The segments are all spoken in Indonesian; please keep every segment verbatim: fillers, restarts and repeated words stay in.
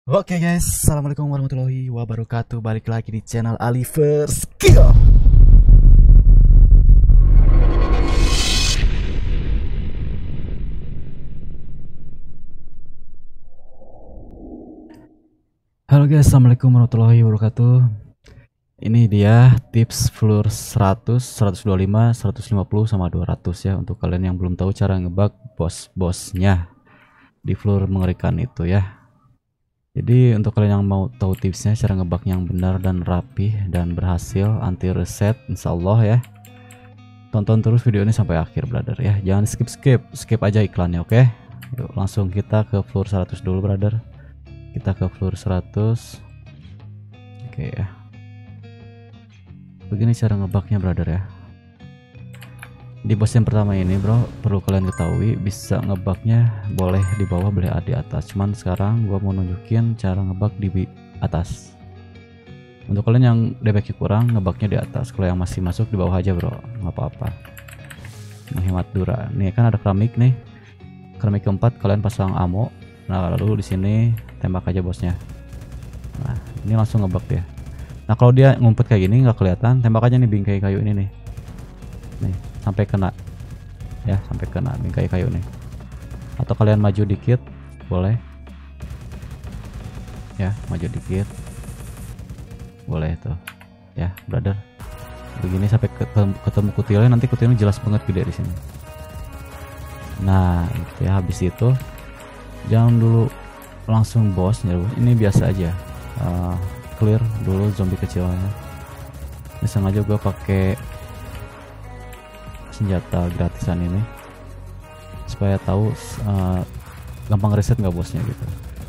Oke guys, assalamualaikum warahmatullahi wabarakatuh. Balik lagi di channel Aliver Skill. Halo guys, assalamualaikum warahmatullahi wabarakatuh. Ini dia tips floor seratus, seratus dua puluh lima, seratus lima puluh sama dua ratus ya, untuk kalian yang belum tahu cara ngebug bos-bosnya di floor mengerikan itu ya. Jadi untuk kalian yang mau tahu tipsnya cara ngebug yang benar dan rapi dan berhasil anti reset, insya Allah ya, tonton terus video ini sampai akhir brother ya, jangan skip skip skip aja iklannya. Oke, yuk langsung kita ke floor seratus dulu brother. Kita ke floor seratus. Oke ya, begini cara ngebugnya brother ya. Di bos yang pertama ini bro, perlu kalian ketahui bisa ngebugnya boleh di bawah boleh di atas, cuman sekarang gua mau nunjukin cara ngebug di atas. Untuk kalian yang D P Q kurang, ngebugnya di atas. Kalau yang masih masuk di bawah aja bro, nggak apa-apa, menghemat dura. Nih kan ada keramik nih, keramik keempat kalian pasang ammo. Nah lalu di sini tembak aja bosnya. Nah ini langsung ngebug dia. Nah kalau dia ngumpet kayak gini nggak kelihatan, tembak aja nih bingkai kayu ini nih, nih sampai kena ya, sampai kena bingkai kayu nih. Atau kalian maju dikit boleh ya, maju dikit boleh tuh ya brother. Begini sampai ketemu kutilnya, nanti kutilnya jelas banget gede di sini. Nah itu ya, habis itu jangan dulu langsung bos ya, ini biasa aja, uh, clear dulu zombie kecilnya. Ini sengaja gue pakai senjata gratisan ini supaya tahu uh, gampang reset nggak bosnya gitu.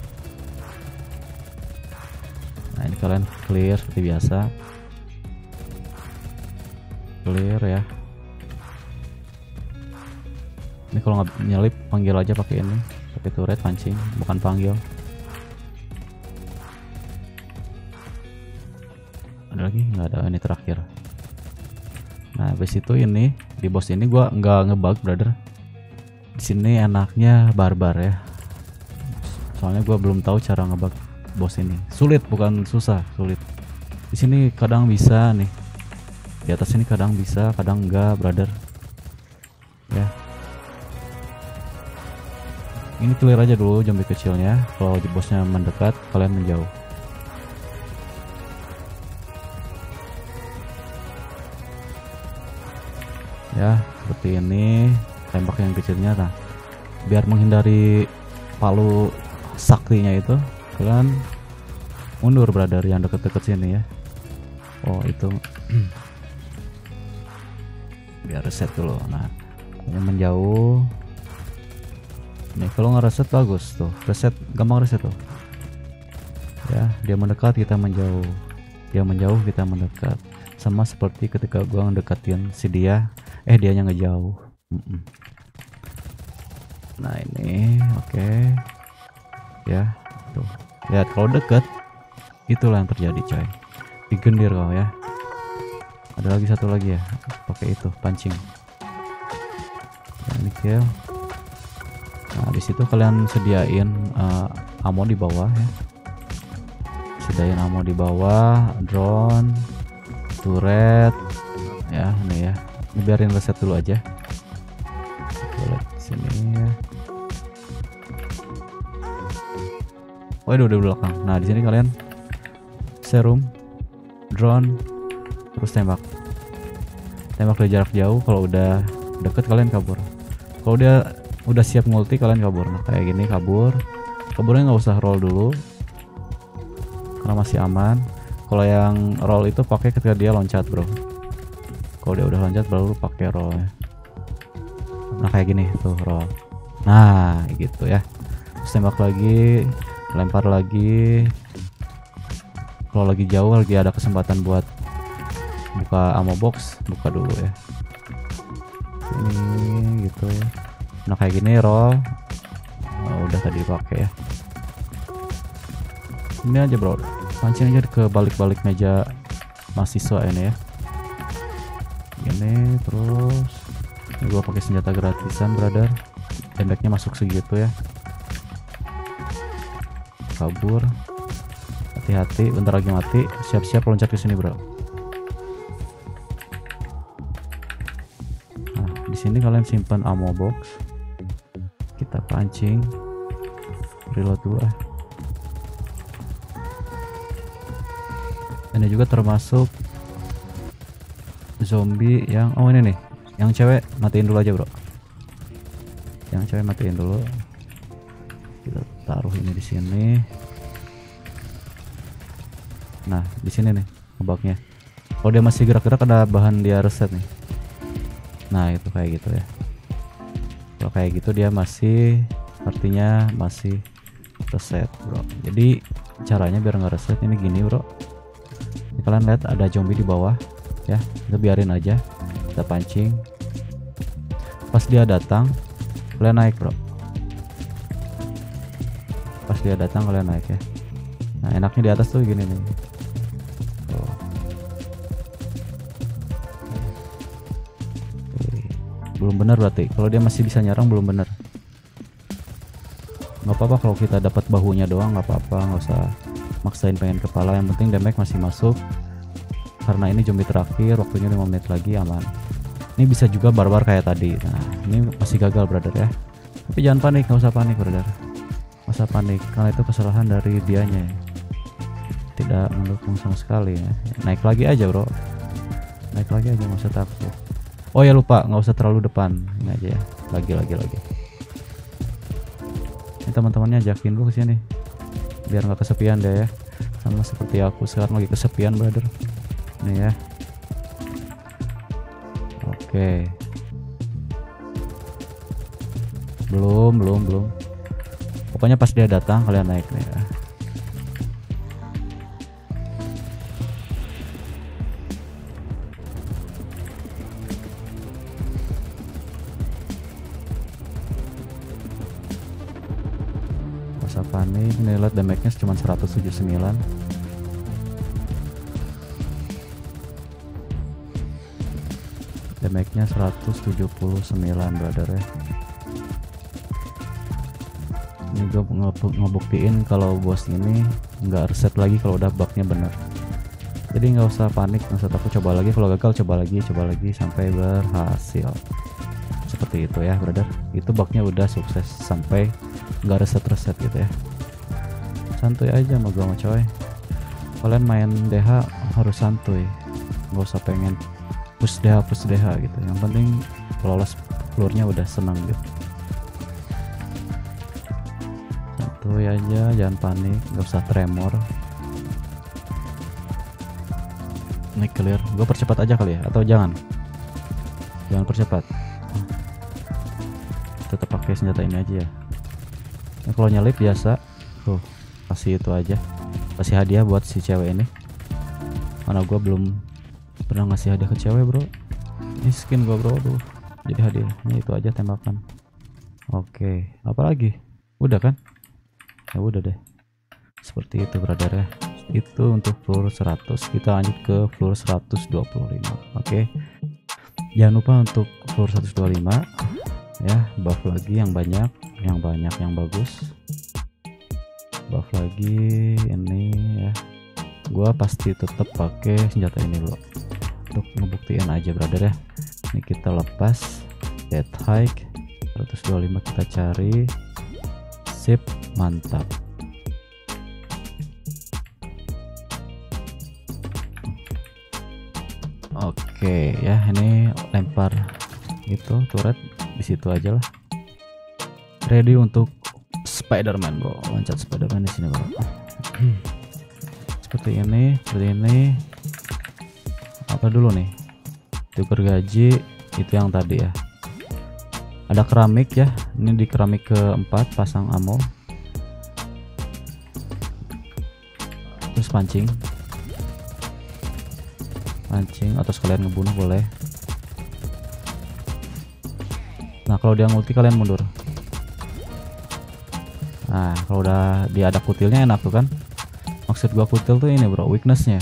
Nah ini kalian clear seperti biasa, clear ya. Ini kalau nggak nyelip panggil aja pakai ini, pakai turret pancing, bukan panggil. Ada lagi nggak? Ada, ini terakhir. Nah habis itu ini di bos ini gua nggak ngebug brother. Di sini enaknya barbar ya, soalnya gua belum tahu cara ngebug bos ini. Sulit, bukan susah, sulit. Di sini kadang bisa nih, di atas ini kadang bisa, kadang enggak brother ya. Ini clear aja dulu zombie kecilnya. Kalau di bosnya mendekat kalian menjauh ya, seperti ini. Tembak yang kecilnya, nah biar menghindari palu saktinya itu kalian mundur brother yang deket-deket sini ya. Oh itu biar reset dulu. Nah ini menjauh nih, kalau nggak reset bagus tuh, reset gampang reset tuh ya. Dia mendekat kita menjauh, dia menjauh kita mendekat, sama seperti ketika gua ngedekatin si dia, eh dianya ngejauh. mm -mm. Nah ini oke okay. Ya tuh, lihat kalau deket itulah yang terjadi coy, digendir kau ya. Ada lagi satu lagi ya, pakai itu pancing ini kill. Nah di situ kalian sediain uh, ammo di bawah ya, sediain ammo di bawah, drone, turret ya. Ini ya, ini biarin reset dulu aja. Boleh sini ya. Waduh udah belakang. Nah di sini kalian serum, drone, terus tembak, tembak dari jarak jauh. Kalau udah deket kalian kabur. Kalau dia udah siap multi kalian kabur. Nah kayak gini kabur, kaburnya nggak usah roll dulu karena masih aman. Kalau yang roll itu pakai ketika dia loncat bro. Kalau dia udah loncat baru pakai roll ya. Nah kayak gini tuh roll. Nah gitu ya, terus tembak lagi, lempar lagi. Kalau lagi jauh, lagi ada kesempatan buat buka ammo box, buka dulu ya. Ini gitu. Nah kayak gini roll. Oh, udah tadi pakai ya. Ini aja bro, pancing aja ke balik-balik meja mahasiswa ini ya. Ini terus ini gua pakai senjata gratisan brother, damage-nya masuk segitu ya. kabur. Hati-hati, bentar lagi mati. Siap-siap loncat ke sini, bro. Nah, di sini kalian simpan ammo box. Kita pancing. Reload dulu ah. Ini juga termasuk zombie yang oh ini nih, yang cewek matiin dulu aja, bro. Yang cewek matiin dulu. Kita taruh ini di sini. Nah, di sini nih ngebugnya. Kalau dia masih gerak-gerak ada bahan dia reset nih. Nah, itu kayak gitu ya. Kalau kayak gitu dia masih, artinya masih reset, bro. Jadi caranya biar nggak reset ini gini, bro. Ini kalian lihat ada zombie di bawah ya, kita biarin aja, kita pancing. Pas dia datang kalian naik, bro. Pas dia datang kalian naik ya. Nah, enaknya di atas tuh gini nih. Oh. Oke. Belum benar berarti. Kalau dia masih bisa nyerang belum benar. Nggak apa-apa kalau kita dapat bahunya doang, nggak apa-apa, nggak usah maksain pengen kepala. Yang penting damage masih masuk. Karena ini zombie terakhir, waktunya lima menit lagi, aman. Ini bisa juga barbar kayak tadi. Nah, ini masih gagal, brother ya. Tapi jangan panik, nggak usah panik, brother. Nggak usah panik, karena itu kesalahan dari dianya ya. Tidak mendukung sama sekali ya. Naik lagi aja, bro. Naik lagi aja, nggak usah takut. Oh ya lupa, nggak usah terlalu depan. Ini aja ya. Lagi, lagi, lagi. Ini teman-temannya ajakin dulu ke sini. Biar nggak kesepian deh ya. Sama seperti aku sekarang lagi kesepian, brother. Nih ya. Oke. Belum, belum, belum. Pokoknya pas dia datang kalian naik nih ya. Gak usah panik, nih lihat damage-nya cuma seratus tujuh puluh sembilan. Damage-nya seratus tujuh puluh sembilan, brother ya. Ini gue ngebuktiin kalau bos ini nggak reset lagi kalau udah bugnya bener. Jadi nggak usah panik, nggak usah takut, coba lagi. Kalau gagal coba lagi, coba lagi sampai berhasil. Seperti itu ya, brother. Itu bugnya udah sukses sampai nggak reset-reset gitu ya. Santuy aja sama gue sama coy. Kalian main D H harus santuy, nggak usah pengen push D H push D H gitu. Yang penting lolos floornya udah senang gitu. Santuy aja, jangan panik, nggak usah tremor. Ini clear. Gue percepat aja kali ya, atau jangan? Jangan percepat. Tetap pakai senjata ini aja ya. Nah, kalau nyelip biasa, tuh kasih itu aja. Kasih hadiah buat si cewek ini. Mana gue belum pernah ngasih hadiah ke cewek, bro. Ini skin gue, bro, tuh. Jadi hadiahnya itu aja, tembakan. Oke, apa lagi? Udah kan? Ya udah deh. Seperti itu, brother ya. Itu untuk floor seratus. Kita lanjut ke floor seratus dua puluh lima. Oke. Jangan lupa untuk floor seratus dua puluh lima ya, buff lagi yang banyak, yang banyak yang bagus. Buff lagi ini ya. Gua pasti tetap pakai senjata ini loh. Untuk ngebuktiin aja, brother ya. Ini kita lepas dead hike seratus dua puluh lima, kita cari. Sip, mantap. Oke ya, ini lempar itu turret di situ aja lah. Ready untuk Spider-Man, bro. Loncat Spider-Man di sini, bro. Seperti ini, seperti ini. Apa dulu nih? Tuker gaji itu yang tadi ya. Ada keramik ya. Ini di keramik keempat, pasang ammo. Terus pancing. Pancing atau sekalian ngebunuh boleh. Nah, kalau dia ngulti kalian mundur. Nah, kalau udah dia ada kutilnya enak tuh kan. Maksud gua kutil tuh ini, bro, weaknessnya.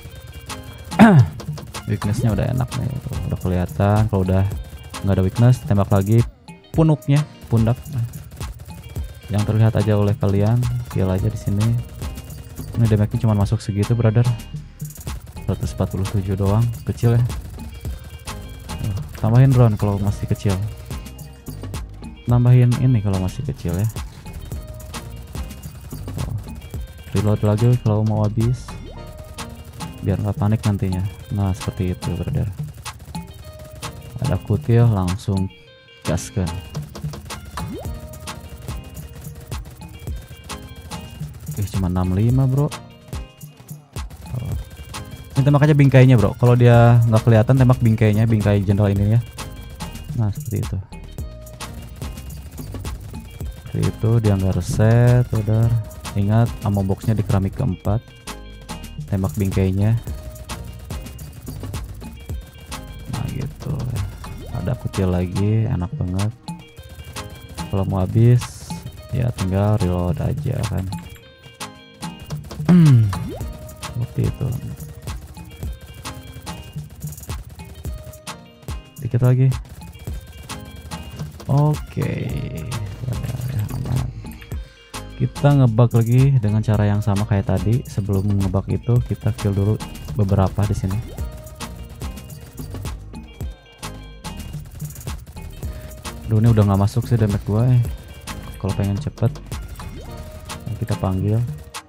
Weaknessnya udah enak nih, tuh, udah kelihatan. Kalau udah nggak ada weakness, tembak lagi punuknya, pundak. Nah, yang terlihat aja oleh kalian, kill aja di sini. Ini damage-nya cuma masuk segitu, brother. seratus empat puluh tujuh doang, kecil ya. Uh, tambahin drone kalau masih kecil. Nambahin ini kalau masih kecil ya. Oh, reload lagi kalau mau habis, biar nggak panik nantinya. Nah seperti itu, brother. Ada kutil, langsung gaskan. Ih, cuma enam puluh lima, bro. Oh. Ini tembak aja bingkainya, bro. Kalau dia nggak kelihatan, tembak bingkainya, bingkai jenderal ini ya. Nah seperti itu. Seperti itu, dia nggak reset, udah. Ingat, ammo boxnya di keramik keempat. Tembak bingkainya. Nah gitu. Ada kutil lagi, enak banget. Kalau mau habis, ya tinggal reload aja kan. Seperti itu. Dikit lagi. Oke. Aman. Kita ngebug lagi dengan cara yang sama kayak tadi. Sebelum ngebug itu kita kill dulu beberapa di sini. Duh, ini udah nggak masuk sih damage gue. Eh. Kalau pengen cepet, kita panggil.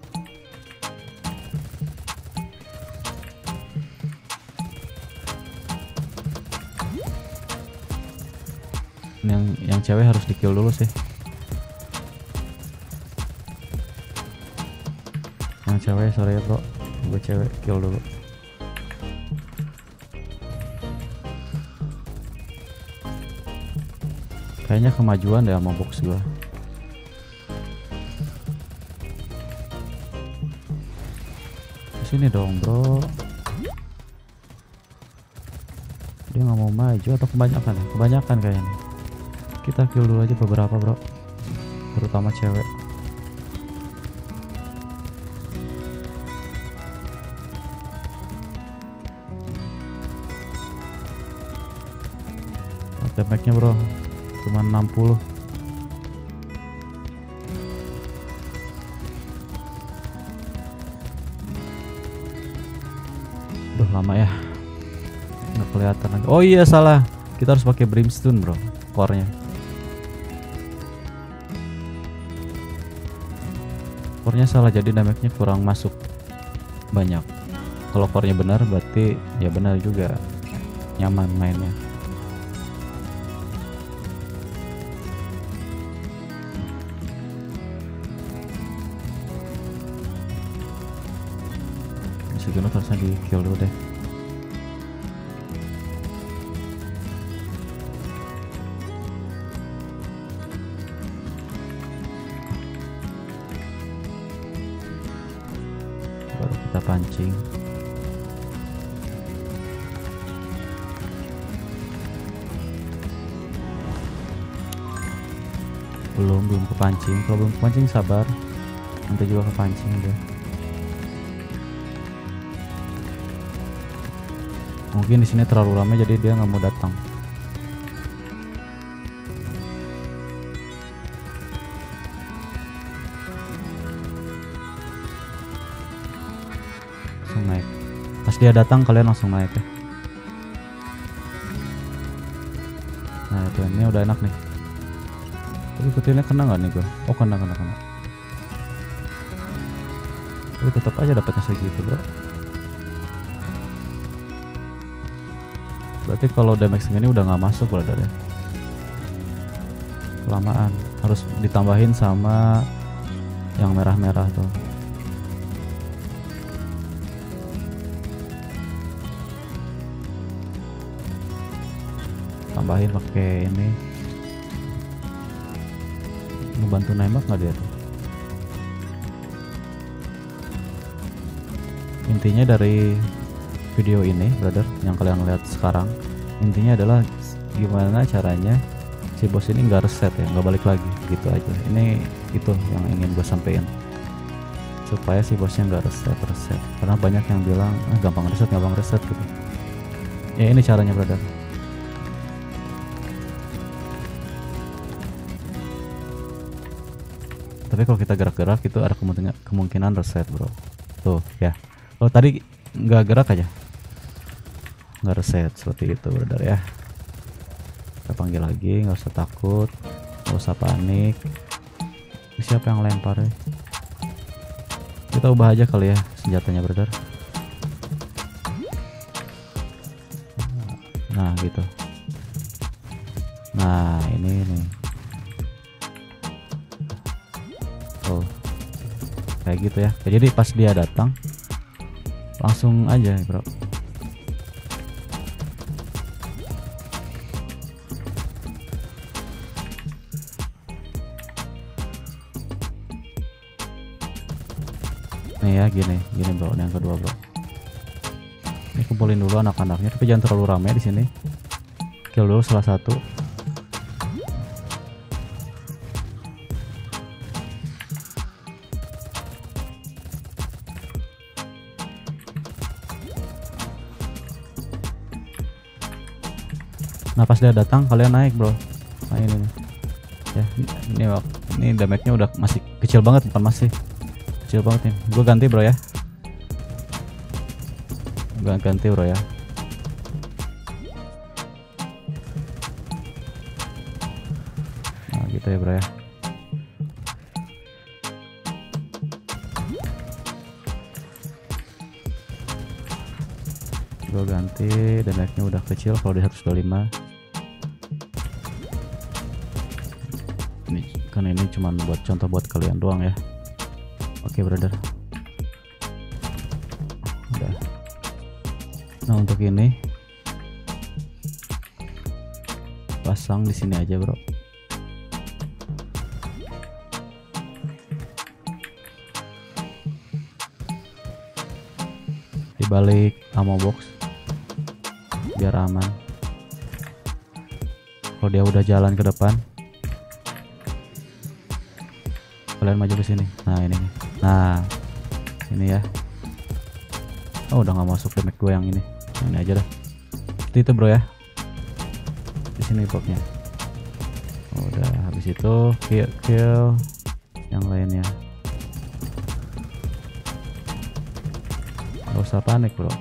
Yang yang cewek harus di kill dulu sih. Yang cewek sorry ya bro, gue cewek kill dulu. Kayaknya kemajuan deh sama box gue. Sini dong bro. Dia nggak mau maju atau kebanyakan ya? Kebanyakan kayaknya. Kita kill dulu aja beberapa bro, terutama cewek. Damage-nya bro cuma enam puluh. Duh lama ya, nggak kelihatan lagi. Oh iya salah, kita harus pakai brimstone bro, core-nya. Core-nya salah, jadi damage-nya kurang masuk banyak. Kalau core-nya benar berarti ya benar juga, nyaman mainnya. Segenut harusnya di kill dulu deh. Baru kita pancing. Belum, belum kepancing. Kalau belum kepancing sabar, nanti juga kepancing deh. Mungkin di sini terlalu ramai jadi dia nggak mau datang. Langsung naik. Pas dia datang kalian langsung naik ya. Nah itu ini udah enak nih. Tapi kutilnya kena nggak nih gue? Oh kena kena kena. Tapi tetap aja dapatnya segitu bro. Berarti kalau damage segini udah nggak masuk brother ya. Kelamaan, harus ditambahin sama yang merah-merah tuh. Tambahin pakai ini. Ngebantu nembak nggak dia tuh? Intinya dari video ini brother yang kalian lihat sekarang, intinya adalah gimana caranya si bos ini nggak reset ya, nggak balik lagi gitu aja. Ini itu yang ingin gue sampein, supaya si bosnya nggak reset reset karena banyak yang bilang ah, gampang reset gampang reset gitu ya. Ini caranya brother. Tapi kalau kita gerak-gerak itu ada kemungkinan kemungkinan reset bro. Tuh ya. Kalau tadi nggak gerak aja, nggak reset seperti itu brother ya. Kita panggil lagi, nggak usah takut, nggak usah panik. Siapa yang lempar ya? Kita ubah aja kali ya senjatanya brother. Nah gitu. Nah ini nih. Oh kayak gitu ya. Jadi pas dia datang langsung aja bro. Nih ya gini gini bro, yang kedua bro. Ini kumpulin dulu anak-anaknya, tapi jangan terlalu ramai di sini. Kill dulu salah satu. Nah pas dia datang kalian naik bro. Nah ini nih. Ya ini ini damage-nya udah masih kecil banget, bukan masih kecil banget nih. Gue ganti bro ya. Gue ganti bro ya. Nah gitu ya bro ya. Gue ganti, damage-nya udah kecil kalau di seratus dua puluh lima. Ini kan ini cuman buat contoh buat kalian doang ya. Oke brother. Udah. Nah untuk ini pasang di sini aja bro. Di balik ammo box biar aman. Kalau dia udah jalan ke depan, kalian maju ke sini. Nah ini nih. Nah ini ya. Oh udah nggak masuk damage gue yang ini. Ini aja dah. Seperti itu bro ya. Di sini boxnya. Udah habis itu kill kill yang lainnya. Gak usah panik bro.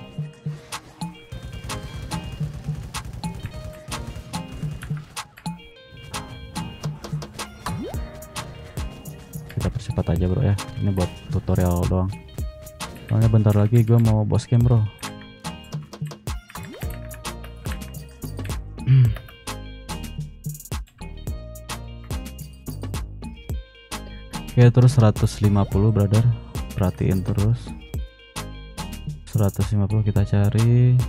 Kita percepat aja bro ya. Ini buat tutorial doang. Soalnya bentar lagi gue mau boss game bro. Oke terus seratus lima puluh brother. Perhatiin terus. seratus lima puluh kita cari.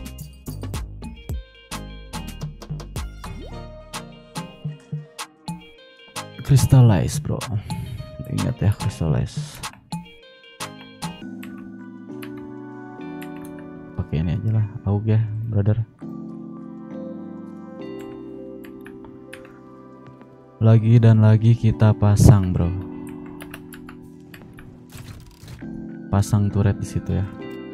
Crystallize bro. Ingat ya crystallize. Pakai ini aja lah, A U G ya brother. Lagi dan lagi kita pasang bro. Pasang turret di situ ya.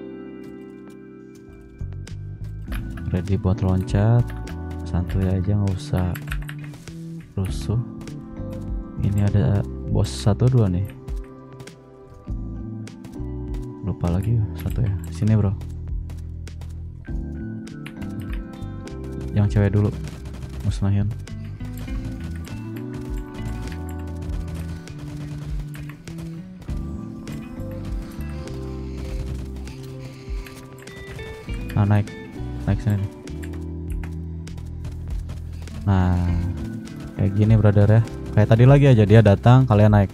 Ready buat loncat, santuy aja nggak usah rusuh. Ini ada bos satu dua nih. Lupa lagi satu ya. Sini bro. Yang cewek dulu musnahin. Nah naik naik sini nih. Nah kayak gini brother ya. Kayak tadi lagi aja, dia datang kalian naik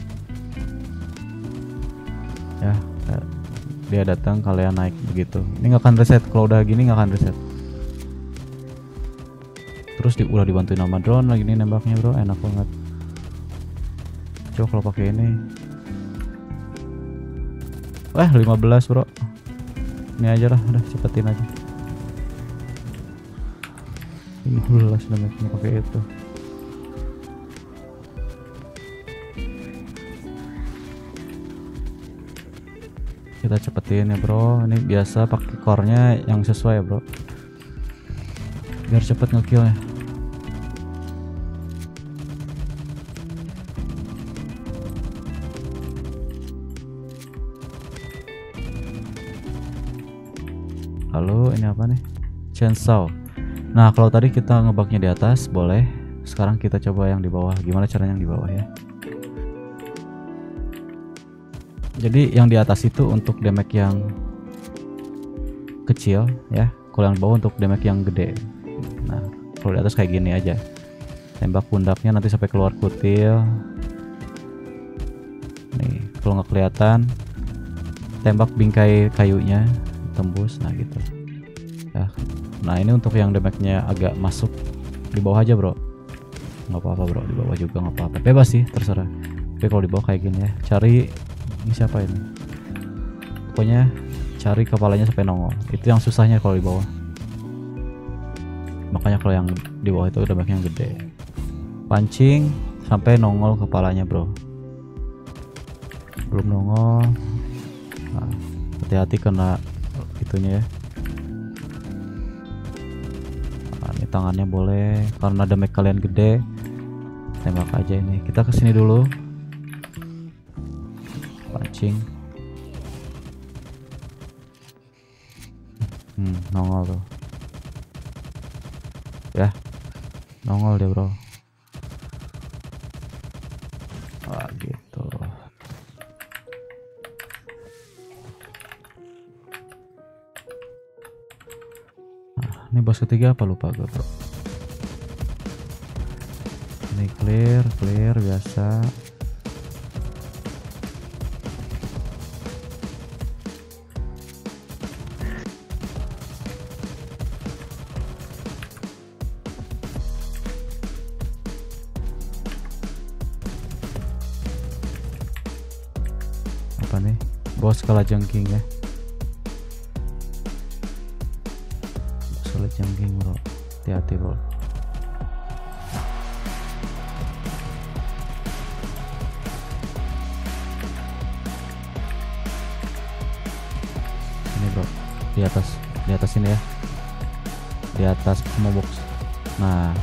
ya. Dia datang kalian naik begitu. Ini nggak akan reset kalau udah gini, nggak akan reset. Terus di, udah dibantuin sama drone lagi nih nembaknya bro, enak banget. Coba kalau pakai ini. Wah lima belas bro. Ini aja lah, udah cepetin aja. lima belas damage-nya pakai itu. Kita cepetin ya bro. Ini biasa pakai core-nya yang sesuai ya bro, biar cepet ngekill ya. Lalu ini apa nih? Chainsaw. Nah kalau tadi kita ngebugnya di atas boleh, sekarang kita coba yang di bawah. Gimana caranya yang di bawah ya? Jadi yang di atas itu untuk damage yang kecil ya, kalau yang bawah untuk damage yang gede. Nah kalau di atas kayak gini aja, tembak pundaknya nanti sampai keluar kutil nih. Kalau nggak kelihatan, tembak bingkai kayunya tembus, nah gitu ya. Nah ini untuk yang damage-nya agak masuk di bawah aja bro, nggak apa-apa bro, di bawah juga nggak apa-apa, bebas sih terserah. Tapi kalau di bawah kayak gini ya, cari ini siapa ini, pokoknya cari kepalanya sampai nongol, itu yang susahnya kalau di bawah. Makanya kalau yang di bawah itu damage yang gede, pancing sampai nongol kepalanya bro. Belum nongol, nah, hati-hati kena itunya ya. Nah, ini tangannya boleh, karena damage kalian gede, tembak aja ini. Kita kesini dulu, pancing. Hmm, nongol tuh ya, nongol deh bro. Wah gitu. Ini boss ketiga apa lupa gue bro. Ini clear, clear biasa. Apa nih? Bos kalajengking ya. Jengking bro, hati-hati bro. Ini bro, di atas, di atas ini ya, di atas semua box. Nah,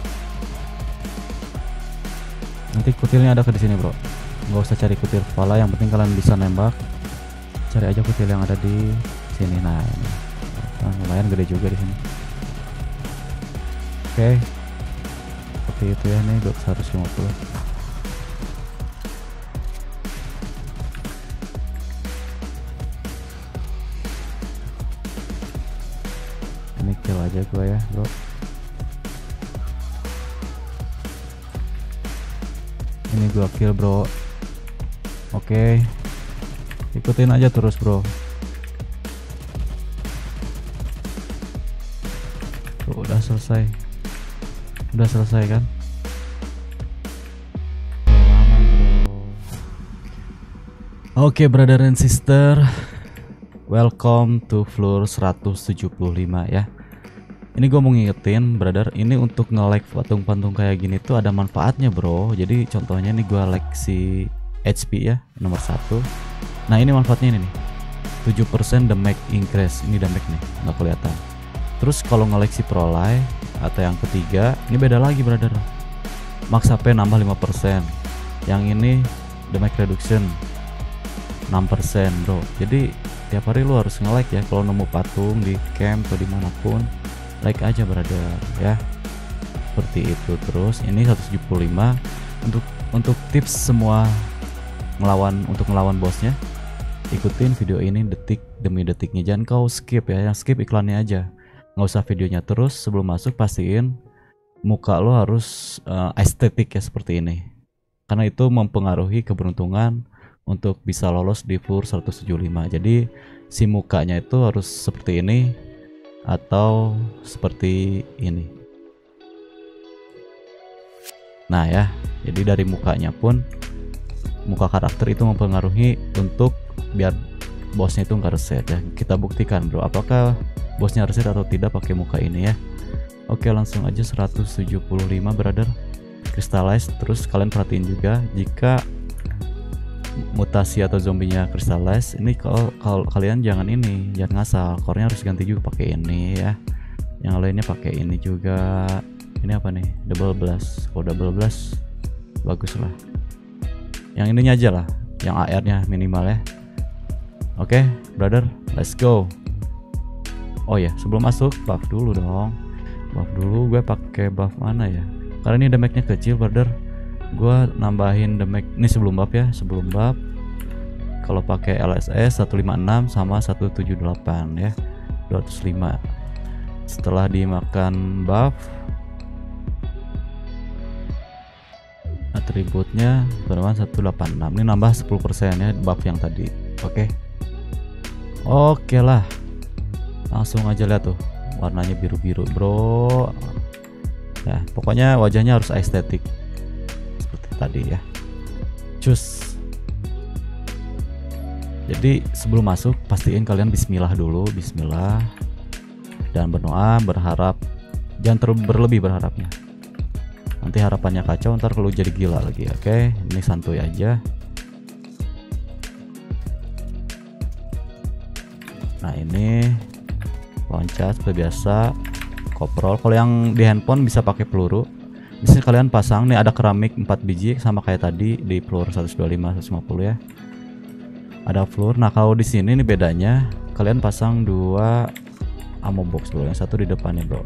nanti kutilnya ada ke di sini bro. Nggak usah cari kutil kepala, yang penting kalian bisa nembak. Cari aja kutil yang ada di sini. Nah, ini. Nah, lumayan gede juga di sini. Oke, okay. Seperti itu ya, nih dua ratus lima puluh. Ini kill aja gua ya bro. Ini gua kill bro. Oke, okay. Ikutin aja terus bro. Tuh, udah selesai. Udah selesai kan? Lama bro. Oke okay, brother and sister, welcome to floor seratus tujuh puluh lima ya. Ini gue mau ngingetin brother, ini untuk nge-like patung-patung kayak gini tuh ada manfaatnya bro. Jadi contohnya nih gue like si H P ya, nomor satu. Nah ini manfaatnya ini nih, tujuh persen damage increase. Ini damage nih, nggak kelihatan. Terus kalau nge-like si Prolai atau yang ketiga, ini beda lagi brother. Max H P nambah lima persen. Yang ini damage reduction enam persen bro. Jadi tiap hari lu harus nge-like ya. Kalau nemu patung di camp atau dimanapun, like aja brother ya. Seperti itu. Terus ini seratus tujuh puluh lima untuk untuk tips semua ngelawan, untuk ngelawan bosnya. Ikutin video ini detik demi detiknya, jangan kau skip ya. Yang skip iklannya aja, nggak usah videonya. Terus sebelum masuk pastiin muka lo harus uh, estetik ya seperti ini, karena itu mempengaruhi keberuntungan untuk bisa lolos di floor seratus tujuh puluh lima. Jadi si mukanya itu harus seperti ini atau seperti ini. Nah ya, jadi dari mukanya pun, muka karakter itu mempengaruhi untuk biar bosnya itu nggak reset ya. Kita buktikan bro, apakah bosnya reset atau tidak pakai muka ini ya. Oke, langsung aja seratus tujuh puluh lima brother, crystallize. Terus kalian perhatiin juga jika mutasi atau zombinya crystallize, ini kalau kalau kalian jangan ini, jangan ngasal, core-nya harus ganti juga pakai ini ya. Yang lainnya pakai ini juga. Ini apa nih? Double blast. Kalau double blast bagus lah. Yang ininya aja lah, yang A R-nya minimal ya. Oke, brother, let's go. Oh ya, sebelum masuk buff dulu dong. Buff dulu, gue pakai buff mana ya? Karena ini damage-nya kecil, brother. Gue nambahin damage ini sebelum buff ya, sebelum buff. Kalau pakai L S S seratus lima puluh enam sama seratus tujuh puluh delapan ya, dua ratus lima. Setelah dimakan buff, atributnya berapa? seratus delapan puluh enam. Ini nambah sepuluh persen ya buff yang tadi. Oke. Oke lah. Langsung aja lihat tuh. Warnanya biru-biru, bro. Ya, pokoknya wajahnya harus estetik. Seperti tadi ya. Cus. Jadi sebelum masuk pastiin kalian bismillah dulu, bismillah. Dan berdoa, berharap, jangan terlalu berlebih berharapnya. Nanti harapannya kacau, ntar kalau jadi gila lagi. Oke, ini santuy aja. Nah ini loncat seperti biasa, koprol. Kalau yang di handphone bisa pakai peluru. Bisa kalian pasang nih, ada keramik empat biji sama kayak tadi di peluru seratus dua puluh lima, seratus lima puluh ya. Ada peluru. Nah kalau di sini nih bedanya, kalian pasang dua ammo box bro, yang satu di depannya bro.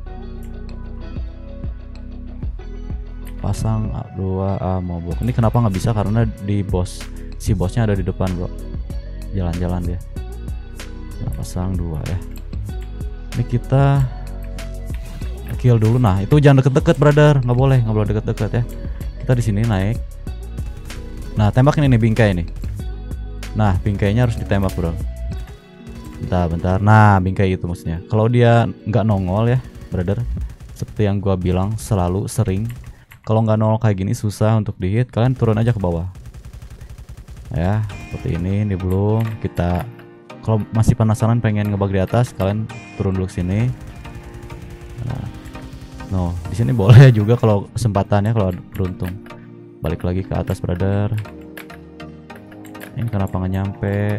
Pasang dua ammo box. Ini kenapa nggak bisa? Karena di bos si bosnya ada di depan bro. Jalan-jalan dia. Nah, pasang dua ya. Ini kita kill dulu. Nah itu jangan deket-deket brother, nggak boleh, nggak boleh deket-deket ya. Kita di sini naik. Nah tembakin ini bingkai nih. Nah bingkainya harus ditembak bro. Bentar, bentar. Nah bingkai itu maksudnya. Kalau dia nggak nongol ya brother, seperti yang gua bilang selalu sering. Kalau nggak nongol kayak gini susah untuk dihit. Kalian turun aja ke bawah. Ya seperti ini. Ini belum kita. Kalau masih penasaran pengen ngebug di atas, kalian turun dulu sini. Nah, no, di sini boleh juga kalau kesempatannya, kalau beruntung. Balik lagi ke atas, brother. Ini kenapa nggak nyampe?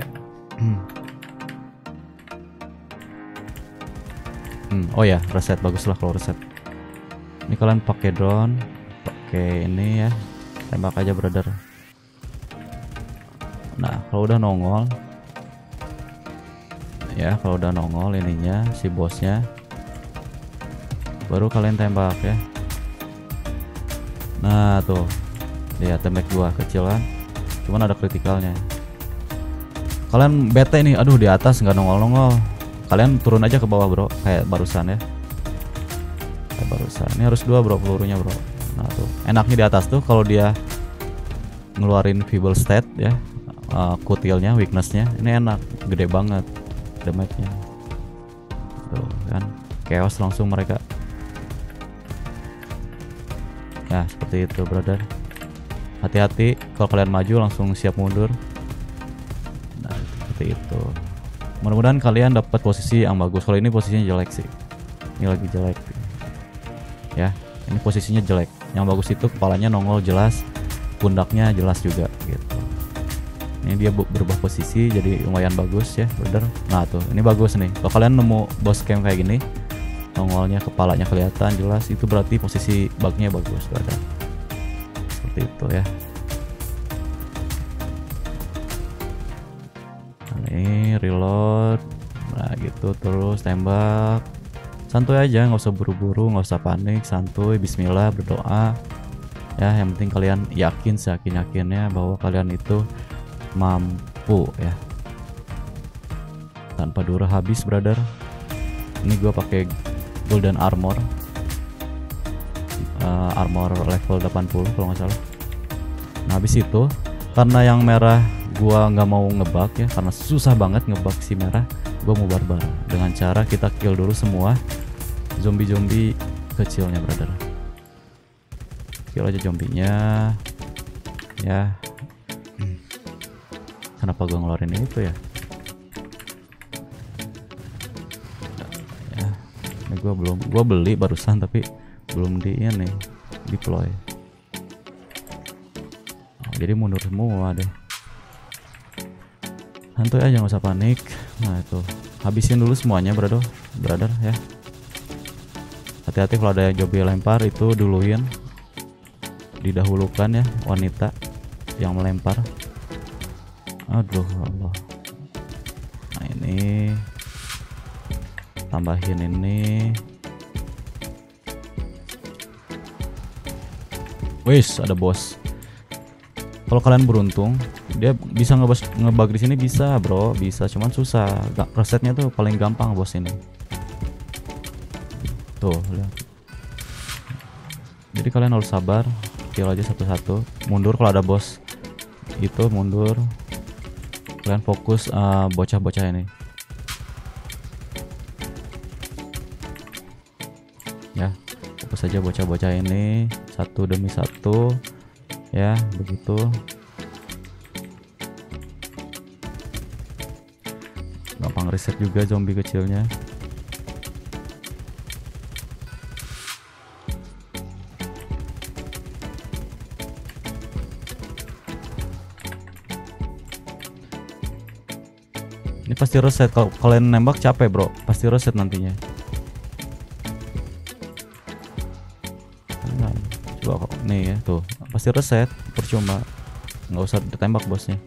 hmm, oh ya, reset, baguslah kalau reset. Ini kalian pakai drone, pakai ini ya, tembak aja, brother. Nah, kalau udah nongol. Ya kalau udah nongol ininya si bosnya, baru kalian tembak ya. Nah tuh lihat tembak gua kecil kan, cuman ada kritikalnya. Kalian bete nih, aduh di atas nggak nongol-nongol, kalian turun aja ke bawah bro, kayak barusan ya, kayak barusan. Ini harus dua bro pelurunya bro. Nah tuh enaknya di atas tuh kalau dia ngeluarin feeble state ya, uh, kutilnya, weaknessnya ini enak, gede banget damage-nya. Tuh kan, chaos langsung mereka. Ya seperti itu brother. Hati-hati kalau kalian maju langsung siap mundur. Nah seperti itu. Mudah-mudahan kalian dapat posisi yang bagus. Kalau ini posisinya jelek sih. Ini lagi jelek. Ya, ini posisinya jelek. Yang bagus itu kepalanya nongol jelas, pundaknya jelas juga gitu. Ini dia berubah posisi jadi lumayan bagus ya brother. Nah tuh ini bagus nih. Kalau kalian nemu boss camp kayak gini, nongolnya kepalanya kelihatan jelas, itu berarti posisi bugnya bagus brother. Seperti itu ya. Nah, ini reload. Nah gitu terus tembak. Santuy aja, nggak usah buru-buru, nggak usah panik, santuy, bismillah, berdoa. Ya yang penting kalian yakin, seyakin-yakinnya bahwa kalian itu mampu ya, tanpa dura habis brother. Ini gua pakai golden armor, uh, armor level delapan puluh kalau nggak salah. Nah habis itu karena yang merah gua nggak mau ngebug ya, karena susah banget ngebug si merah, gua mau barbar dengan cara kita kill dulu semua zombie-zombie kecilnya brother. Kill aja zombinya ya. Kenapa gue ngeluarin itu ya? Ya, ini gue belum, gue beli barusan tapi belum di ini deploy. Oh, jadi mundur semua deh. Santuy aja, nggak usah panik. Nah itu, habisin dulu semuanya, brother, brother ya. Hati-hati kalau ada zombie lempar itu duluin, didahulukan ya wanita yang melempar. Aduh Allah. Nah ini tambahin ini. Wis, ada bos. Kalau kalian beruntung, dia bisa ngebug ngebug di sini bisa, bro, bisa, cuman susah. Gak, resetnya tuh paling gampang bos ini. Tuh, lihat. Jadi kalian harus sabar, kill aja satu-satu. Mundur kalau ada bos. Itu mundur. Kalian fokus bocah-bocah uh, ini. Ya, fokus saja bocah-bocah ini satu demi satu. Ya, begitu. Gampang reset juga zombie kecilnya. Ini pasti reset. Kalau kalian nembak capek, bro, pasti reset nantinya. Nah, coba kok nih ya, tuh pasti reset, percuma, nggak usah ditembak bosnya.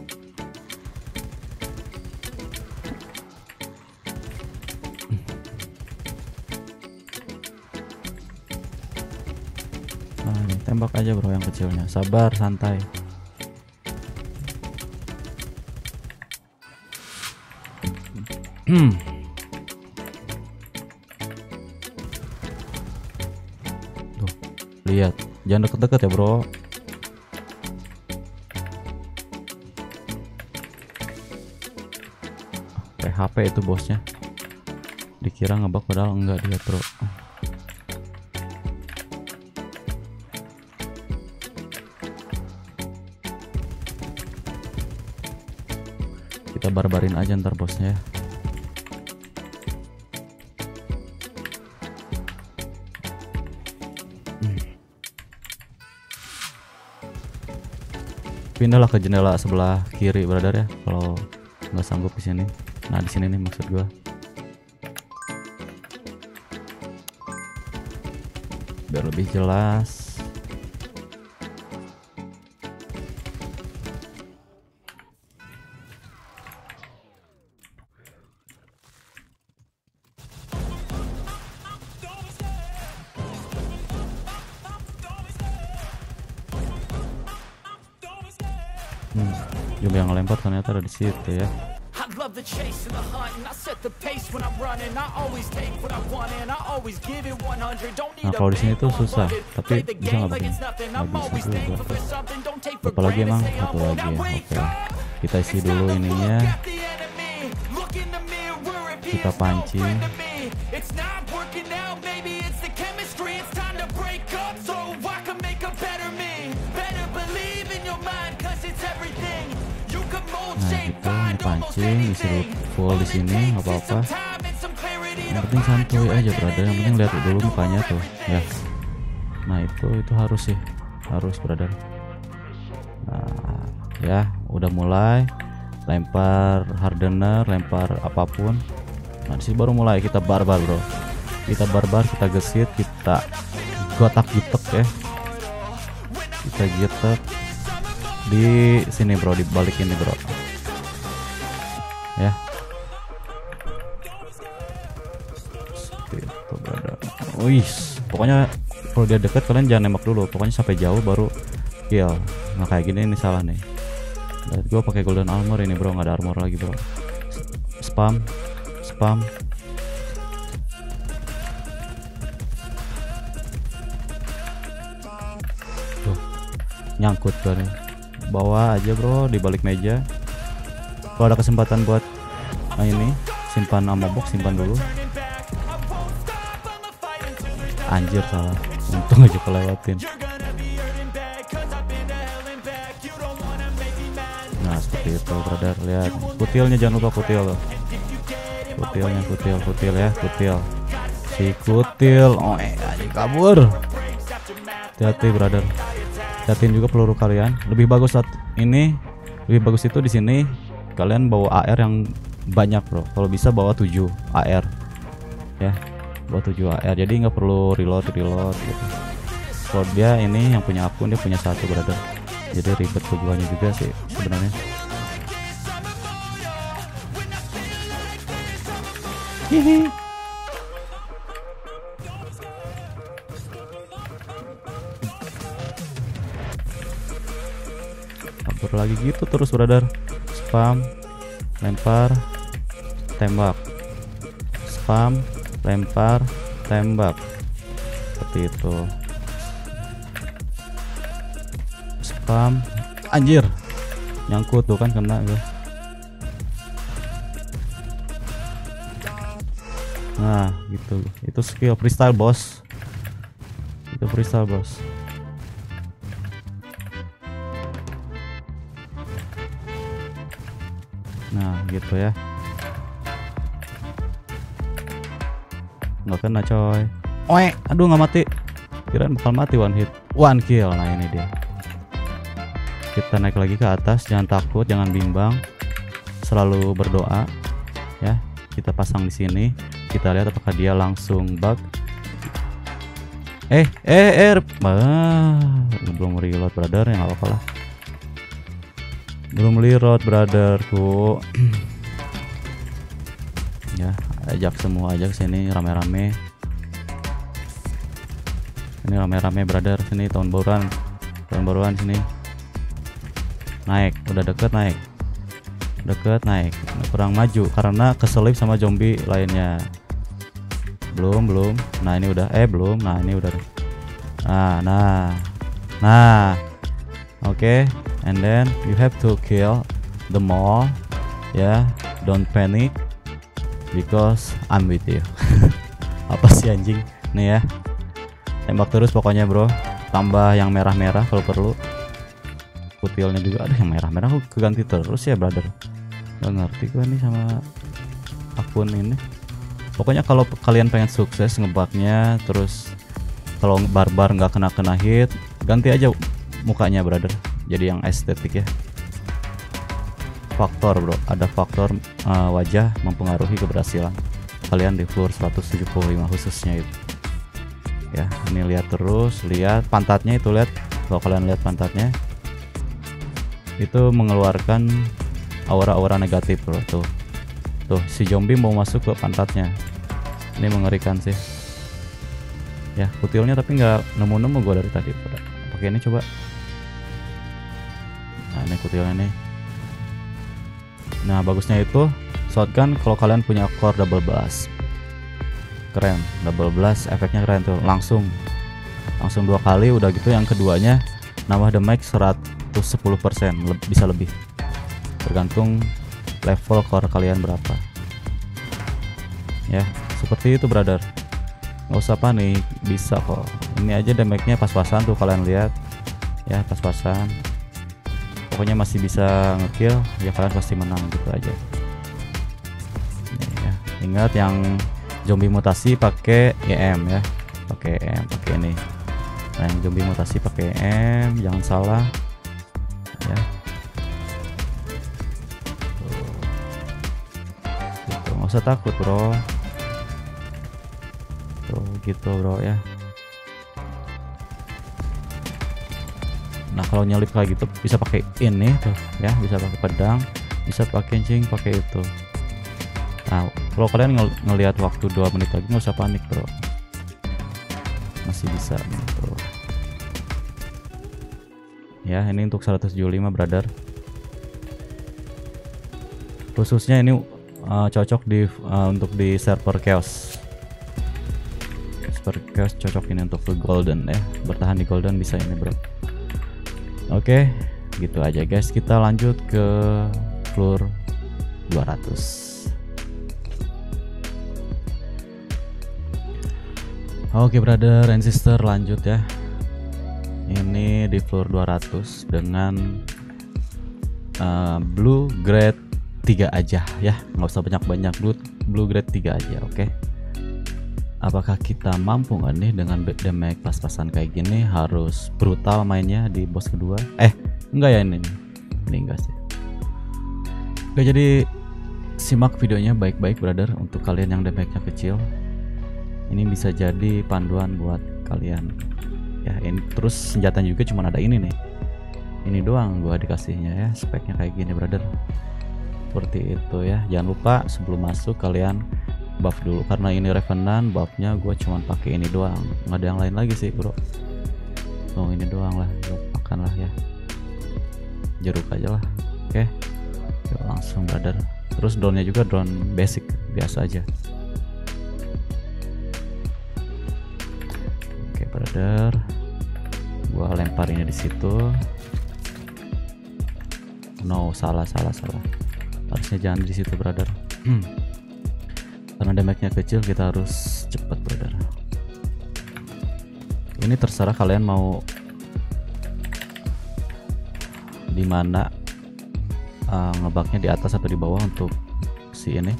Nah, ini tembak aja bro yang kecilnya, sabar, santai. Hmm. Tuh, lihat, jangan deket-deket ya bro. P H P itu bosnya, dikira ngebug padahal enggak dia bro. Kita barbarin aja ntar bosnya ya. Pindahlah ke jendela sebelah kiri brother ya, kalau nggak sanggup di sini. Nah di sini nih maksud gua, biar lebih jelas. Hmm, coba yang ngelempar ternyata ada di situ ya. Nah kalau di sini tuh susah, tapi bisa nggak begini? Nggak bisa juga. Apalagi emang satu lagi ya. Oke, kita isi dulu ininya. Kita pancing. Nah gitu, ini pancing, isi full di sini, nggak apa-apa. Yang penting santuy aja brother, yang penting lihat dulu mukanya tuh, ya. Nah itu itu harus sih, harus brother. Nah ya, udah mulai lempar hardener, lempar apapun. Nah disini baru mulai kita barbar bro, kita barbar, kita gesit, kita gotak gitek ya, kita gitek di sini bro, di balik ini bro ya. Seperti itu brother. Wih, pokoknya kalau dia deket kalian jangan nembak dulu, pokoknya sampai jauh baru kill. Nah kayak gini ini salah nih. Dan gue pakai golden armor ini bro, nggak ada armor lagi bro. Spam, spam. Tuh, nyangkut kan ya. Bawa aja bro di balik meja. Kalau ada kesempatan buat nah ini simpan ammo box, simpan dulu. Anjir salah, untung aja kelewatin. Nah seperti itu brother, lihat kutilnya, jangan lupa kutil loh. Kutilnya, kutil, kutil ya, kutil. Si kutil, oh eh aja kabur. Hati-hati brother. Hati-hatiin juga peluru kalian. Lebih bagus saat ini, lebih bagus itu di sini kalian bawa A R yang banyak bro. Kalau bisa bawa tujuh A R ya, bawa tujuh A R, jadi nggak perlu reload reload gitu. Kalau dia ini yang punya akun, dia punya satu brother, jadi ribet keduanya juga sih sebenarnya. Hihi, Lempar lagi gitu terus brother. Spam, lempar, tembak. Spam, lempar, tembak. Seperti itu. Spam, anjir. Nyangkut tuh kan, kena gue. Nah, gitu. Itu skill freestyle, bos. Itu freestyle, bos. Nah, gitu ya. Nggak kena, coy. Oe, aduh nggak mati. Kirain bakal mati, one hit, one kill. Nah, ini dia. Kita naik lagi ke atas, jangan takut, jangan bimbang. Selalu berdoa ya. Kita pasang di sini. Kita lihat apakah dia langsung bug. Eh, eh, eh, ah, belum reload brother, ya nggak apa-apa lah. Belum reload brotherku. Ya, ajak semua aja ke sini rame-rame. Ini rame-rame brother, sini tahun baruan. Tahun baruan sini. Naik, udah deket naik. Deket naik. Kurang maju karena keselip sama zombie lainnya. Belum, belum. Nah, ini udah eh belum. Nah, ini udah. Nah, nah. Nah. Oke, okay. And then you have to kill the mall. Ya, yeah. Don't panic because I'm with you. Apa sih anjing? Nih ya. Tembak terus pokoknya, bro. Tambah yang merah-merah kalau perlu. Kutilnya juga ada yang merah-merah, aku keganti terus ya, brother. Gak ngerti gue nih sama akun ini. Pokoknya kalau kalian pengen sukses ngebugnya, terus kalau barbar nggak kena-kena hit, ganti aja mukanya, brother. Jadi yang estetik ya. Faktor, bro, ada faktor uh, wajah mempengaruhi keberhasilan kalian di floor seratus tujuh puluh lima khususnya itu. Ya, ini lihat terus, lihat pantatnya itu, lihat. Kalau kalian lihat pantatnya, itu mengeluarkan aura-aura negatif, bro. Tuh, tuh si zombie mau masuk ke pantatnya. Ini mengerikan sih. Ya, kutilnya tapi nggak nemu-nemu gue dari tadi. Pakai ini coba. Nah, ini kutilnya nih. Nah, bagusnya itu shotgun kalau kalian punya core double blast. Keren, double blast efeknya keren tuh. Langsung, langsung dua kali udah gitu. Yang keduanya nambah damage seratus sepuluh persen, le bisa lebih. Tergantung level core kalian berapa. Ya, seperti itu, brother. Nggak usah panik, bisa kok. Ini aja damage-nya pas-pasan tuh, kalian lihat. Ya, pas-pasan. Pokoknya masih bisa ngekill, ya kalian pasti menang gitu aja. Ini ya. Ingat yang zombie mutasi pakai E M ya. Pakai E M, pakai ini. Nah, yang zombie mutasi pakai E M, jangan salah. Ya. Gitu, nggak usah takut, bro. Tuh, gitu, bro ya. Nah, kalau nyelip kayak gitu bisa pakai ini tuh ya, bisa pakai pedang, bisa pakai cing, pakai itu. Nah, kalau kalian ng ngelihat waktu dua menit lagi, nggak usah panik, bro. Masih bisa gitu. Ya, ini untuk seratus tujuh puluh lima, brother. Khususnya ini uh, cocok di uh, untuk di server chaos. Server chaos cocok ini untuk ke golden ya. Bertahan di golden bisa ini, bro. Oke, gitu aja guys. Kita lanjut ke floor dua ratus. Oke, brother and sister, lanjut ya. Ini di floor dua ratus dengan uh, blue grade tiga aja ya, nggak usah banyak-banyak. Blue, blue grade tiga aja, oke. Apakah kita mampu nggak nih dengan damage pas-pasan kayak gini? Harus brutal mainnya di boss kedua. Eh, enggak ya ini. Ini enggak sih. Oke, jadi simak videonya baik-baik, brother, untuk kalian yang damage-nya kecil. Ini bisa jadi panduan buat kalian. Ya, ini terus senjatanya juga cuma ada ini nih. Ini doang gua dikasihnya ya, speknya kayak gini, brother. Seperti itu ya. Jangan lupa sebelum masuk kalian buff dulu, karena ini Revenant, buffnya gue cuman pakai ini doang, nggak ada yang lain lagi sih, bro. Oh, ini doang lah, gue makan lah ya. jeruk aja lah. Oke, yuk langsung brother. Terus drone nya juga drone basic biasa aja. Oke brother, gua lempar ini di situ. No, salah salah salah. Harusnya jangan di situ brother. Hmm. Karena damage-nya kecil, kita harus cepat brother. Ini terserah kalian mau dimana, uh, ngebaknya di atas atau di bawah untuk si ini.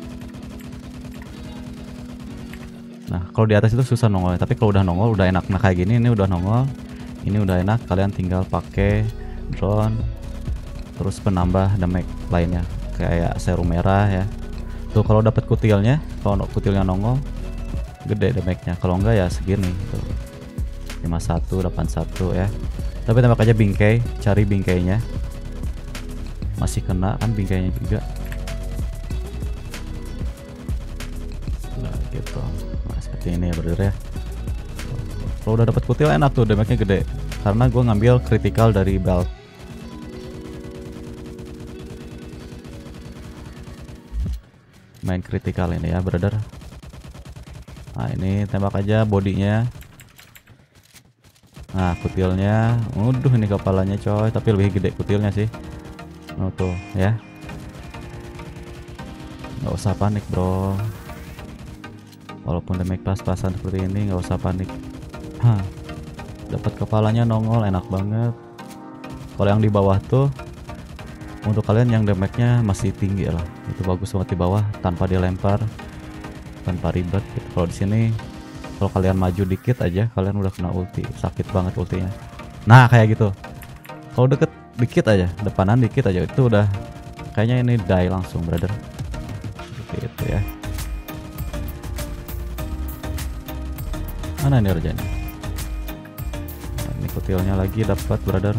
Nah kalau di atas itu susah nongol, tapi kalau udah nongol udah enak. Nah kayak gini, ini udah nongol, ini udah enak. Kalian tinggal pakai drone, terus penambah damage lainnya kayak serum merah ya. Tuh kalau dapat kutilnya, kalau kutilnya nongol gede damage-nya. Kalau enggak ya segini tuh. lima satu delapan satu ya. Tapi tembak aja bingkai, cari bingkainya. Masih kena kan bingkainya juga. Nah gitu. Nah, seperti ini ya brother ya. Kalau udah dapat kutil enak tuh, damage-nya gede. Karena gue ngambil critical dari belt. Main critical ini ya brother. Nah ini tembak aja bodinya. Nah kutilnya, waduh ini kepalanya coy, tapi lebih gede kutilnya sih. Oh tuh ya, nggak usah panik bro. Walaupun damage pas-pasan seperti ini, nggak usah panik. Hah, dapat kepalanya nongol, enak banget. Kalau yang di bawah tuh, untuk kalian yang damage-nya masih tinggi lah, itu bagus banget di bawah, tanpa dilempar, tanpa ribet. Gitu. Kalau di sini, kalau kalian maju dikit aja, kalian udah kena ulti, sakit banget ultinya. Nah kayak gitu. Kalau deket dikit aja, depanan dikit aja, itu udah kayaknya ini die langsung brother. Seperti itu ya. Mana nih rejanya? Nah, ini kutilnya lagi dapat brother.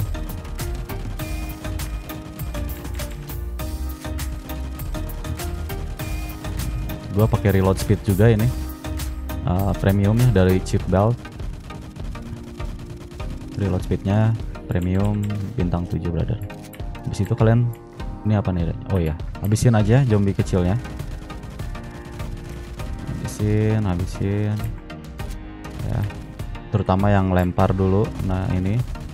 Gua pakai reload speed juga ini. Uh, premium ya dari chip belt. Reload speednya premium bintang tujuh brother. Habis itu kalian ini apa nih? Oh ya, habisin aja zombie kecilnya. Habisin, habisin. Ya. Terutama yang lempar dulu. Nah, ini.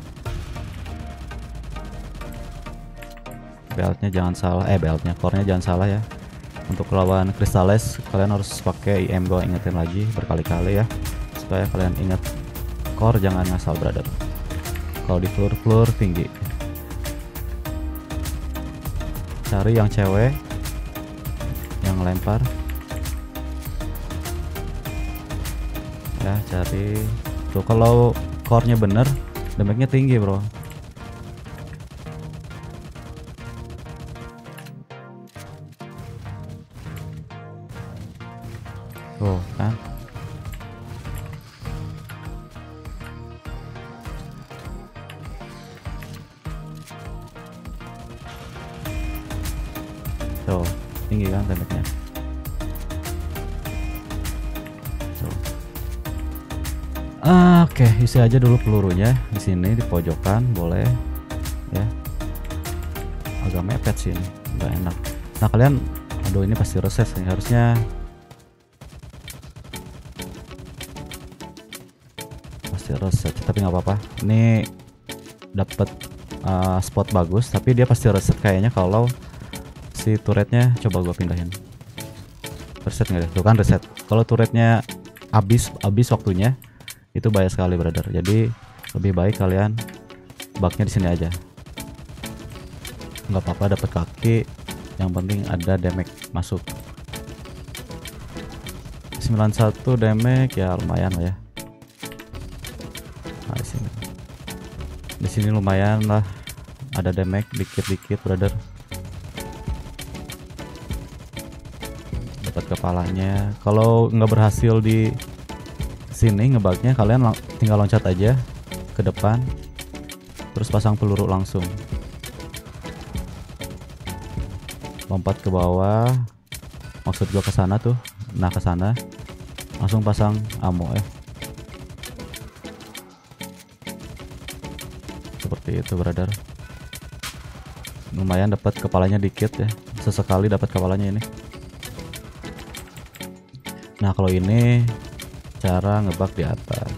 Beltnya jangan salah, eh beltnya, core-nya jangan salah ya. Untuk lawan Crystallis kalian harus pakai I M, gua ingetin lagi berkali-kali ya, supaya kalian ingat core jangan ngasal brother. Kalau di floor-floor tinggi, cari yang cewek yang lempar ya, cari tuh. Kalau core-nya bener, damage-nya tinggi bro. Tuh kan, tuh tinggi kan damage-nya. Ah, oke, okay. Isi aja dulu pelurunya di sini di pojokan, boleh ya. Agak mepet sih ini, nggak enak. Nah kalian, aduh ini pasti reses nih, harusnya reset, tapi nggak apa-apa. Ini dapat uh, spot bagus, tapi dia pasti reset kayaknya kalau si turretnya. Coba gua pindahin. Reset nggak deh? Tuh kan reset. Kalau turretnya habis habis waktunya, itu bahaya sekali brother. Jadi lebih baik kalian baknya di sini aja. Nggak apa-apa dapat kaki, yang penting ada damage masuk. sembilan puluh satu damage ya lumayan lah ya. Nah, di sini. Di sini lumayan lah, ada damage dikit-dikit brother. Dapat kepalanya. Kalau nggak berhasil di sini ngebugnya, kalian lang tinggal loncat aja ke depan, terus pasang peluru langsung. Lompat ke bawah, maksud gua ke sana tuh. Nah ke sana, langsung pasang ammo ya. Seperti itu brother. lumayan dapat kepalanya dikit ya, sesekali dapat kepalanya ini. Nah kalau ini cara ngebug di atas,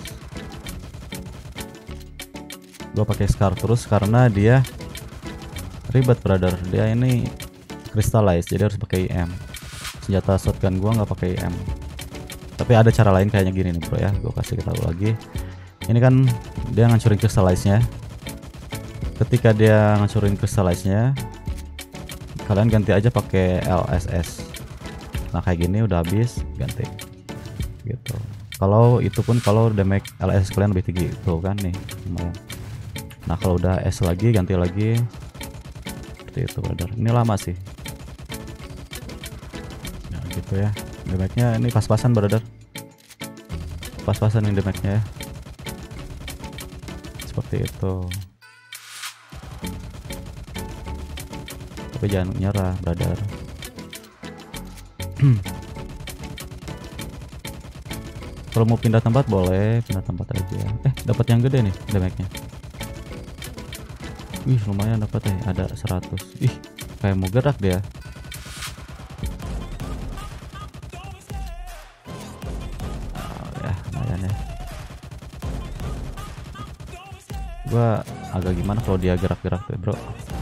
gua pakai Scar terus karena dia ribet brother, dia ini crystallize jadi harus pakai I M. Senjata shotgun gua nggak pakai I M, tapi ada cara lain kayaknya gini nih bro ya, gua kasih tahu lagi. Ini kan dia ngancurin crystallize nya, ketika dia ngancurin crystallize nya kalian ganti aja pakai L S S. Nah kayak gini udah habis ganti gitu. Kalau itu pun kalau damage L S S kalian lebih tinggi tuh kan nih lumayan. Nah kalau udah S lagi ganti lagi seperti itu brother. Ini lama sih nah gitu ya, damage-nya ini pas-pasan brother, pas-pasan yang damage-nya ya, seperti itu. Tapi jangan nyerah brother. Kalau mau pindah tempat boleh pindah tempat aja. Eh dapat yang gede nih damage-nya. Wih lumayan dapat ya, ada seratus. Ih kayak mau gerak dia. Oh, ya lumayan ya. Gua agak gimana kalau dia gerak-gerak tuh bro.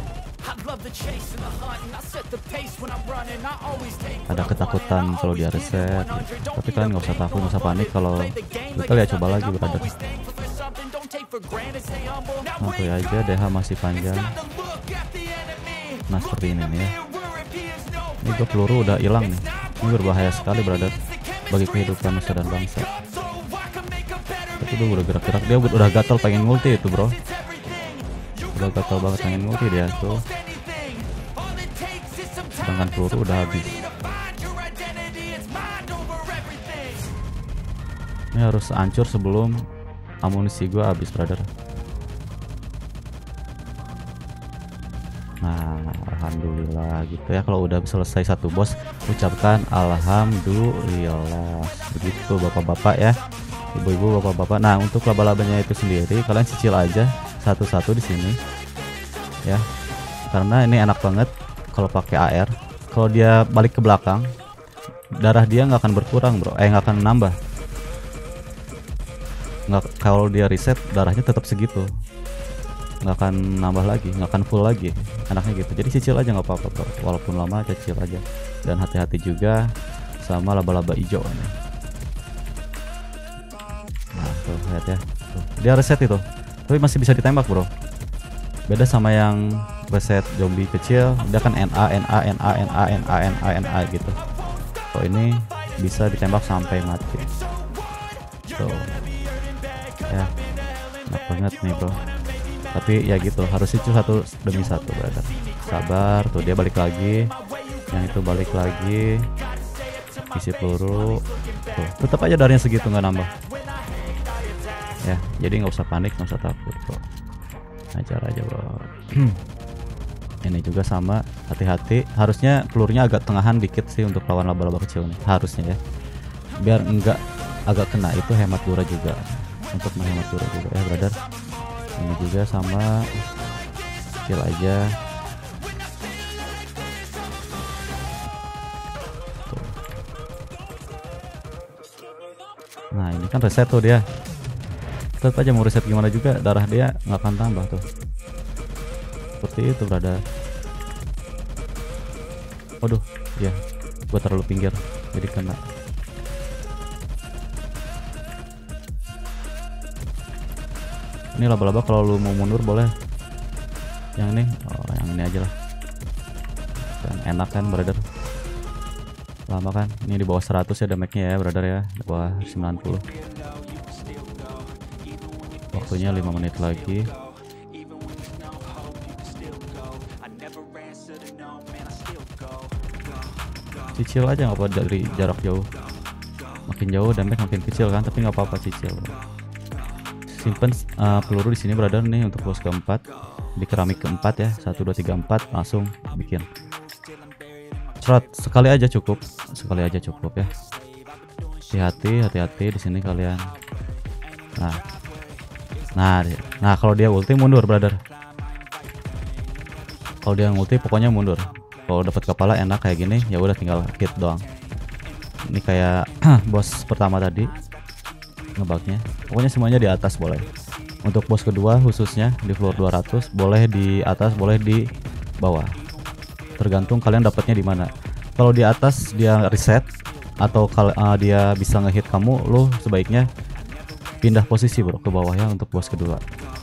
Ada ketakutan kalau dia reset gitu. Tapi kalian nggak usah takut, nggak usah panik kalau kita lihat, coba lagi brother. Nanti aja D H masih panjang. Nah seperti ini nih ya. Ini gue peluru udah hilang nih. Ini berbahaya sekali brother bagi kehidupan nusa dan bangsa. Tapi gue udah gerak-gerak, dia udah gatel pengen multi itu bro. Udah gatel banget pengen multi dia tuh. Sedangkan peluru udah habis. Ini harus hancur sebelum amunisi gua habis brother. Nah alhamdulillah gitu ya, kalau udah selesai satu bos ucapkan alhamdulillah. Begitu bapak-bapak ya, ibu-ibu, bapak-bapak. Nah untuk laba-labanya itu sendiri kalian cicil aja satu-satu di sini ya, karena ini enak banget. Kalau pakai A R, kalau dia balik ke belakang, darah dia nggak akan berkurang bro, eh nggak akan nambah. Nggak, kalau dia reset darahnya tetap segitu, nggak akan nambah lagi, nggak akan full lagi, anaknya gitu. Jadi cicil aja nggak apa-apa bro, walaupun lama cicil aja. Dan hati-hati juga sama laba-laba hijau ini. Nah tuh lihat ya, tuh. Dia reset itu, tapi masih bisa ditembak bro. Beda sama yang reset zombie kecil, dia kan N A N A N A N A N A N A N A gitu. Kalau ini bisa ditembak sampai mati. Tuh. Ya. Enak banget nih, bro. Tapi ya gitu, harus itu satu demi satu, brother. Sabar, tuh dia balik lagi. Yang itu balik lagi. Isi peluru. Tuh, tetap aja darinya segitu nggak nambah. Ya, jadi nggak usah panik, nggak usah takut, bro. Ajar aja bro. Ini juga sama, hati-hati. Harusnya pelurunya agak tengahan dikit sih untuk lawan laba-laba kecil nih, harusnya ya, biar enggak agak kena. Itu hemat dura juga, untuk menghemat dura juga ya brother. Ini juga sama, kecil aja. Tuh. Nah ini kan reset tuh dia. Tetap aja mau reset gimana juga darah dia nggak akan tambah tuh, seperti itu brother. Waduh ya, gua terlalu pinggir jadi kena. Ini laba-laba kalau lu mau mundur boleh yang ini. Oh yang ini aja lah, yang enak kan brother. Lama kan ini di bawah seratus ya damage-nya ya brother ya, di bawah sembilan puluh. Waktunya lima menit lagi. Cicil aja nggak apa dari jarak jauh. Makin jauh damage makin kecil kan, tapi nggak apa-apa cicil. Simpen uh, peluru di sini brother nih untuk bos keempat, di keramik keempat ya. Satu dua tiga empat langsung bikin. Cerot sekali aja cukup, sekali aja cukup ya. Hati-hati, hati-hati di sini kalian. Nah. Nah, nah kalau dia ulti mundur brother. Kalau dia ngulti pokoknya mundur. Kalau dapat kepala enak kayak gini, ya udah tinggal hit doang. Ini kayak bos pertama tadi ngebugnya. Pokoknya semuanya di atas boleh. Untuk bos kedua khususnya di floor dua ratus boleh di atas, boleh di bawah. Tergantung kalian dapatnya di mana. Kalau di atas dia reset atau kalau uh, dia bisa ngehit kamu, lo sebaiknya pindah posisi bro ke bawah ya untuk bos kedua.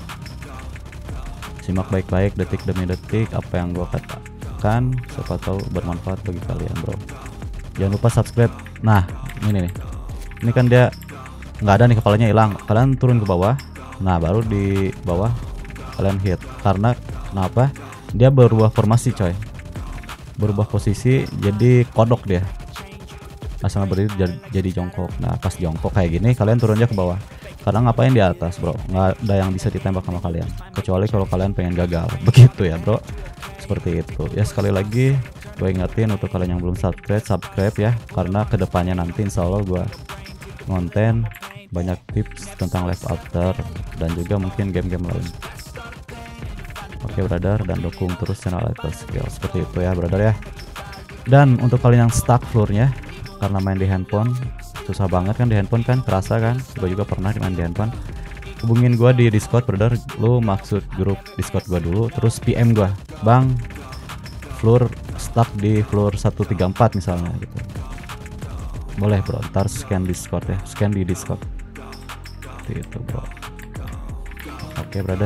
Simak baik-baik detik demi detik apa yang gua katakan, siapa tahu bermanfaat bagi kalian bro. Jangan lupa subscribe. Nah ini nih, ini kan dia nggak ada nih, kepalanya hilang. Kalian turun ke bawah, nah baru di bawah kalian hit. Karena kenapa? Dia berubah formasi coy, berubah posisi jadi kodok dia. Asal berdiri jadi, jadi jongkok. Nah pas jongkok kayak gini kalian turunnya ke bawah. Karena ngapain di atas bro, nggak ada yang bisa ditembak sama kalian kecuali kalau kalian pengen gagal. Begitu ya bro, seperti itu ya. Sekali lagi gue ingetin untuk kalian yang belum subscribe, subscribe ya, karena kedepannya nanti insya Allah gue ngonten banyak tips tentang Life After dan juga mungkin game-game lain. Oke brother, dan dukung terus channel Life Skill seperti itu ya brother ya. Dan untuk kalian yang stuck floornya karena main di handphone, susah banget kan di handphone kan, kerasa kan, gue juga pernah main di handphone. Hubungin gue di Discord brother, lu maksud grup Discord gue dulu, terus P M gue, bang floor stuck di floor seratus tiga puluh empat misalnya gitu, boleh bro, ntar scan Discord ya, scan di Discord seperti itu bro. Oke brother.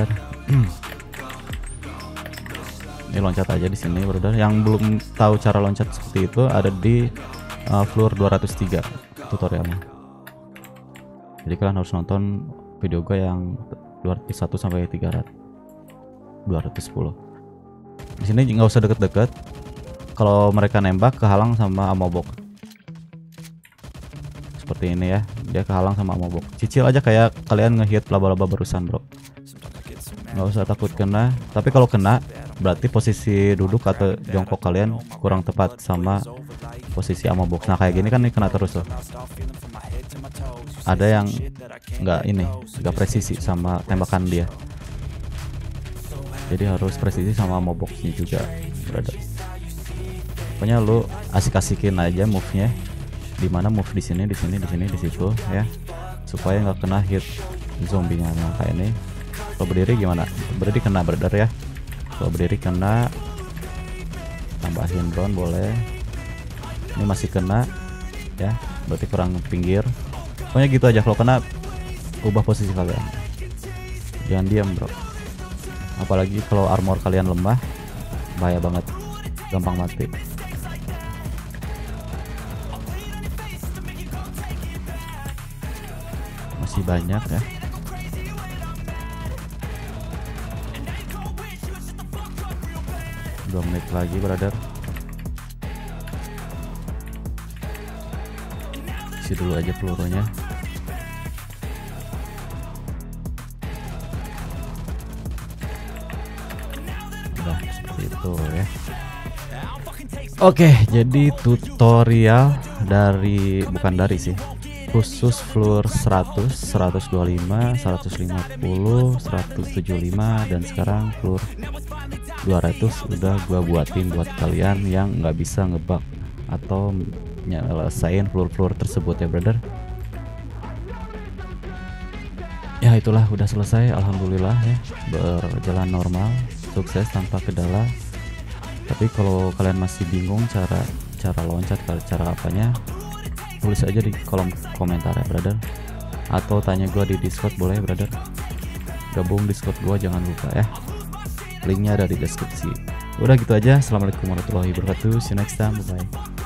Ini loncat aja di sini brother. Yang belum tahu cara loncat seperti itu ada di uh, floor dua ratus tiga tutorialnya. Jadi kalian harus nonton video gue yang dua ratus satu sampai tiga ratus dua ratus sepuluh. Di sini nggak usah deket-deket. Kalau mereka nembak kehalang sama amobok. Seperti ini ya, dia kehalang sama amobok. Cicil aja kayak kalian ngehit laba-laba barusan bro. Nggak usah takut kena. Tapi kalau kena berarti posisi duduk atau jongkok kalian kurang tepat sama posisi amobok. Nah kayak gini kan nih kena terus loh. Ada yang nggak ini, nggak presisi sama tembakan dia. Jadi harus presisi sama amoboknya juga brother. Pokoknya lu asik-asikin aja move-nya. Dimana move di sini, di sini, di sini, di situ ya, supaya nggak kena hit zombinya. Nah kayak ini. Kalau berdiri gimana? Berdiri kena brother ya. Kalau berdiri kena, tambahin drone boleh. Ini masih kena ya, berarti kurang pinggir. Pokoknya gitu aja, kalau kena ubah posisi kalian, jangan diam bro. Apalagi kalau armor kalian lemah, bahaya banget, gampang mati. Masih banyak ya. Dua menit lagi brother. Isi dulu aja pelurunya. Udah seperti itu ya. Oke, jadi tutorial dari, bukan dari sih, khusus floor seratus, seratus dua puluh lima, seratus lima puluh, seratus tujuh puluh lima, dan sekarang floor dua ratus udah gua buatin buat kalian yang nggak bisa ngebug atau nyelesain floor-floor tersebut ya brother. Ya itulah, udah selesai alhamdulillah ya, berjalan normal, sukses tanpa kendala. Tapi kalau kalian masih bingung cara cara loncat, cara apanya, tulis aja di kolom komentar ya brother, atau tanya gua di Discord boleh brother. Gabung Discord gua jangan lupa ya, linknya ada di deskripsi. Udah gitu aja, assalamualaikum warahmatullahi wabarakatuh, see you next time, bye bye.